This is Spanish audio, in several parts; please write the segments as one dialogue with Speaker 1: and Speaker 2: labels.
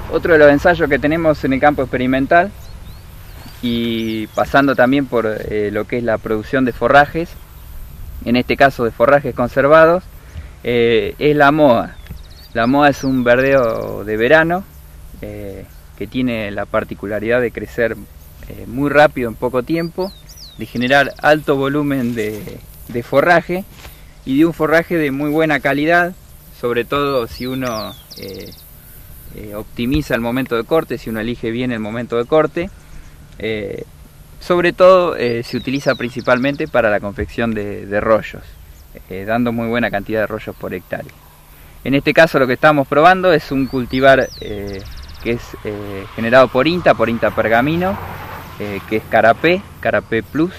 Speaker 1: Otro de los ensayos que tenemos en el campo experimental y pasando también por lo que es la producción de forrajes, en este caso de forrajes conservados, es la moa. La moa es un verdeo de verano que tiene la particularidad de crecer muy rápido en poco tiempo, de generar alto volumen de forraje y de un forraje de muy buena calidad, sobre todo si uno optimiza el momento de corte, si uno elige bien el momento de corte. Sobre todo se utiliza principalmente para la confección de rollos, dando muy buena cantidad de rollos por hectárea. En este caso lo que estamos probando es un cultivar que es generado por INTA Pergamino, que es Carapé Plus.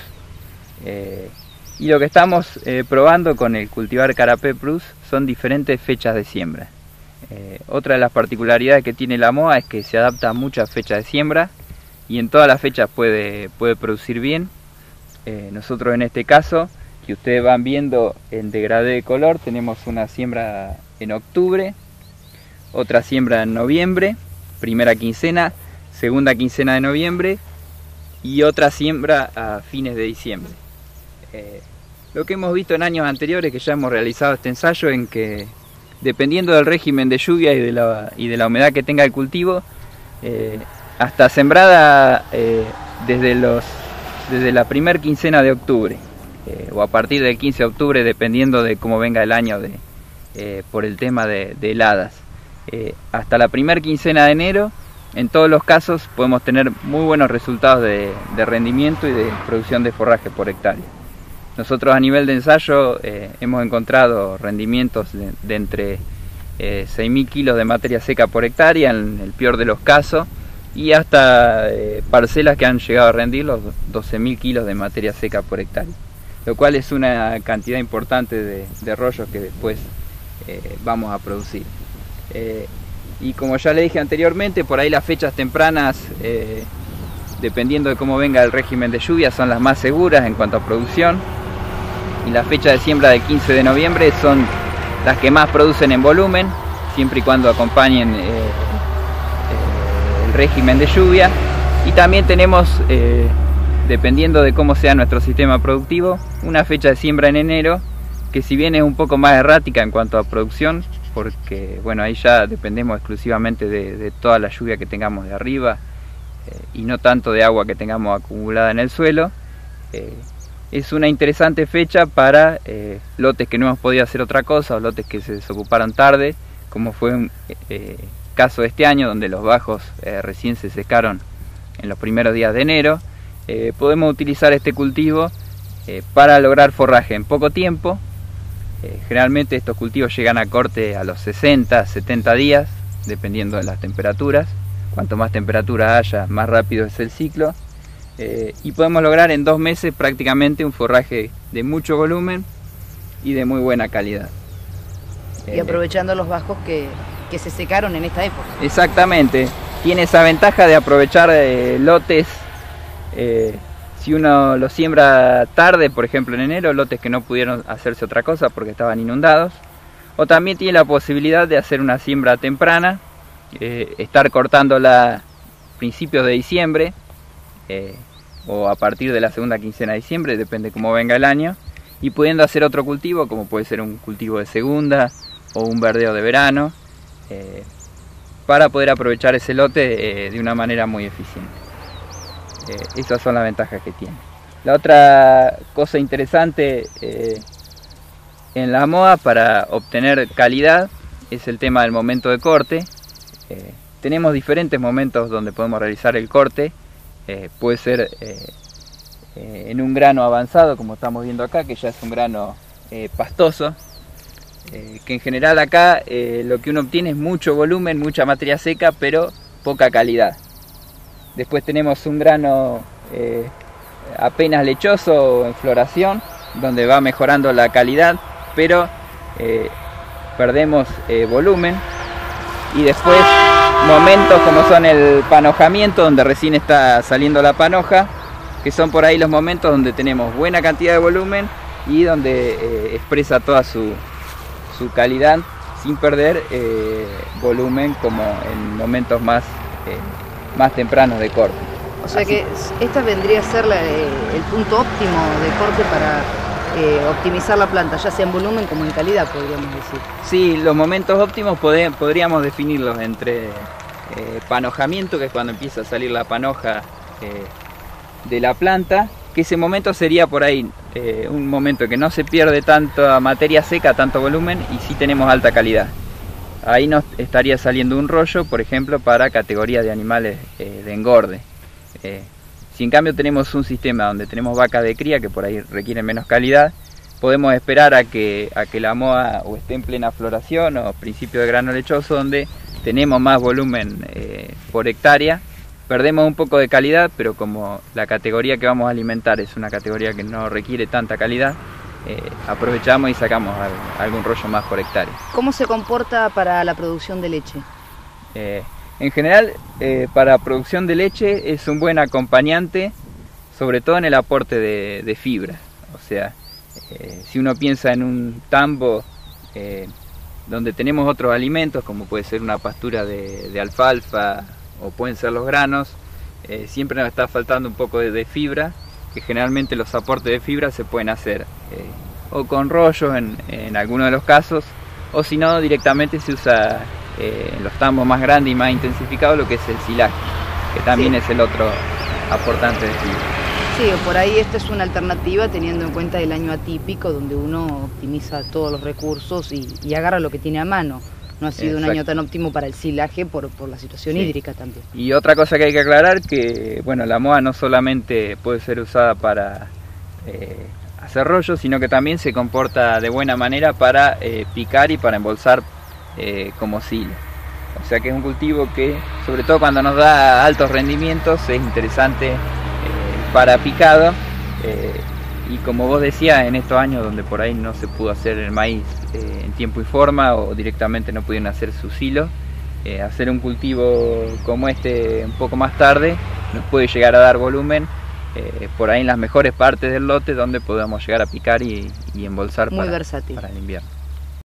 Speaker 1: Y lo que estamos probando con el cultivar Carapé Plus son diferentes fechas de siembra. Otra de las particularidades que tiene la moa es que se adapta a muchas fechas de siembra y en todas las fechas puede producir bien. Nosotros en este caso, que ustedes van viendo en degradé de color, tenemos una siembra en octubre, otra siembra en noviembre, primera quincena, segunda quincena de noviembre y otra siembra a fines de diciembre. Lo que hemos visto en años anteriores, que ya hemos realizado este ensayo, en que dependiendo del régimen de lluvia y de la humedad que tenga el cultivo, hasta sembrada desde la primer quincena de octubre o a partir del 15 de octubre, dependiendo de cómo venga el año por el tema de heladas, hasta la primer quincena de enero. En todos los casos podemos tener muy buenos resultados de rendimiento y de producción de forraje por hectárea. Nosotros a nivel de ensayo hemos encontrado rendimientos de entre 6.000 kilos de materia seca por hectárea en el peor de los casos, y hasta parcelas que han llegado a rendir los 12.000 kilos de materia seca por hectárea, lo cual es una cantidad importante de rollos que después vamos a producir. Y como ya le dije anteriormente, por ahí las fechas tempranas, dependiendo de cómo venga el régimen de lluvia, son las más seguras en cuanto a producción, y las fechas de siembra del 15 de noviembre son las que más producen en volumen, siempre y cuando acompañen el régimen de lluvia. Y también tenemos, dependiendo de cómo sea nuestro sistema productivo, una fecha de siembra en enero, que si bien es un poco más errática en cuanto a producción, porque bueno, ahí ya dependemos exclusivamente de toda la lluvia que tengamos de arriba y no tanto de agua que tengamos acumulada en el suelo. Es una interesante fecha para lotes que no hemos podido hacer otra cosa, o lotes que se desocuparon tarde, como fue un caso de este año, donde los bajos recién se secaron en los primeros días de enero. Podemos utilizar este cultivo para lograr forraje en poco tiempo. Generalmente estos cultivos llegan a corte a los 60, 70 días, dependiendo de las temperaturas. Cuanto más temperatura haya, más rápido es el ciclo. Y podemos lograr en 2 meses prácticamente un forraje de mucho volumen y de muy buena calidad.
Speaker 2: Y aprovechando los bajos que se secaron en esta época.
Speaker 1: Exactamente, tiene esa ventaja de aprovechar lotes, si uno los siembra tarde, por ejemplo en enero, lotes que no pudieron hacerse otra cosa porque estaban inundados. O también tiene la posibilidad de hacer una siembra temprana, estar cortándola a principios de diciembre, o a partir de la segunda quincena de diciembre, depende cómo venga el año, y pudiendo hacer otro cultivo, como puede ser un cultivo de segunda o un verdeo de verano, para poder aprovechar ese lote de una manera muy eficiente. Esas son las ventajas que tiene. La otra cosa interesante en la moa para obtener calidad es el tema del momento de corte. Tenemos diferentes momentos donde podemos realizar el corte. Puede ser en un grano avanzado, como estamos viendo acá, que ya es un grano pastoso, que en general acá lo que uno obtiene es mucho volumen, mucha materia seca, pero poca calidad. Después tenemos un grano apenas lechoso o en floración, donde va mejorando la calidad, pero perdemos volumen. Y después momentos como son el panojamiento, donde recién está saliendo la panoja, que son por ahí los momentos donde tenemos buena cantidad de volumen y donde expresa toda su calidad sin perder volumen como en momentos más tempranos de corte.
Speaker 2: O sea que esta vendría a ser el punto óptimo de corte para optimizar la planta, ya sea en volumen como en calidad, podríamos decir.
Speaker 1: Sí, los momentos óptimos podríamos definirlos entre panojamiento, que es cuando empieza a salir la panoja de la planta, que ese momento sería por ahí un momento que no se pierde tanta materia seca, tanto volumen, y sí tenemos alta calidad. Ahí nos estaría saliendo un rollo, por ejemplo, para categoría de animales de engorde. Si en cambio tenemos un sistema donde tenemos vacas de cría, que por ahí requieren menos calidad, podemos esperar a que la moa o esté en plena floración o principio de grano lechoso, donde tenemos más volumen por hectárea. Perdemos un poco de calidad, pero como la categoría que vamos a alimentar es una categoría que no requiere tanta calidad, aprovechamos y sacamos algún rollo más por hectárea.
Speaker 2: ¿Cómo se comporta para la producción de leche?
Speaker 1: En general, para producción de leche es un buen acompañante, sobre todo en el aporte de fibra. O sea, si uno piensa en un tambo donde tenemos otros alimentos, como puede ser una pastura de alfalfa, o pueden ser los granos, siempre nos está faltando un poco de fibra, que generalmente los aportes de fibra se pueden hacer o con rollos en algunos de los casos, o si no directamente se usa en los tambos más grandes y más intensificados lo que es el silaje, que también es el otro aportante de fibra.
Speaker 2: Sí, por ahí esta es una alternativa teniendo en cuenta el año atípico, donde uno optimiza todos los recursos y agarra lo que tiene a mano. No ha sido un año tan óptimo para el silaje por la situación hídrica también.
Speaker 1: Y otra cosa que hay que aclarar, que bueno, la moa no solamente puede ser usada para hacer rollos, sino que también se comporta de buena manera para picar y para embolsar como silo. O sea que es un cultivo que, sobre todo cuando nos da altos rendimientos, es interesante para picado. Y como vos decías, en estos años donde por ahí no se pudo hacer el maíz en tiempo y forma, o directamente no pudieron hacer su silo, hacer un cultivo como este un poco más tarde nos puede llegar a dar volumen por ahí en las mejores partes del lote, donde podamos llegar a picar y embolsar
Speaker 2: para el invierno.